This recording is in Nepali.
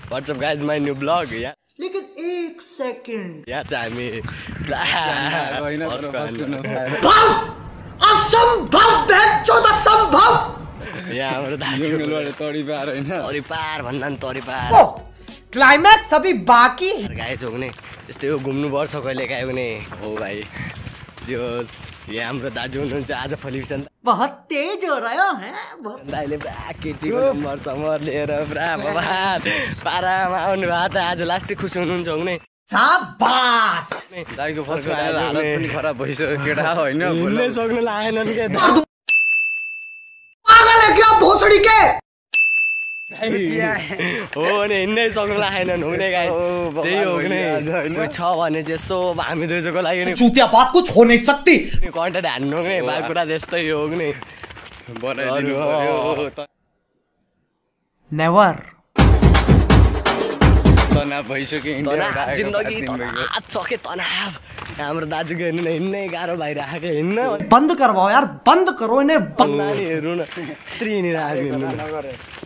What's up guys, my new vlog yeah. लेकिन एक सेकंड यहाँ चाहिँ हामी असंभव असंभव यहाँ हाम्रो दाजु तोरी पार हैन तोरी पार भन्दा नि तोरी पार क्लाइम्याक्स अभी बाकी गाइस हो भने यस्तै हो घुम्नु पर्छ कहिले काहीँ पनि हो भाइ त्यो यहाँ हाम्रो दाजु हुनुहुन्छ आज फलिसन बहुत तेज हो रहा है बहुत दाइले पुरा केटीको नम्बर समर लिएर पुरा बबाद पारामा आउनु भएको त आज लास्टै खुसी हुनुहुन्छ हुने शाबास दाइको फर्स्टमा आएर हालत पनि खराब भइसक्यो केटा हैन बोल्नै सक्नु लागेनन् के पागल है क्या भोसडी के हो नि हिँड्नै सक्नु लागेनन् हुने गाई त्यही हो नि कोही छ भने चाहिँ यसो हामी दुईजनाको लागि नि चुतिया बात कुछ हो नहीं सकती कन्टेन्ट हान्नु नि भाइ कुरा त्यस्तै हो नि बनाइदिनु पर्यो नेभर तनाव भइसक्यो इन्डिया जिन्दगी तनाव छ के तनाव हाम्रो दाजुको हेर्नु न हिँड्नै गाह्रो भइरहेको हिँड्न बंद करवाओ यार बंद करो इन्हें नानीहरू न त्रिनी राख्नु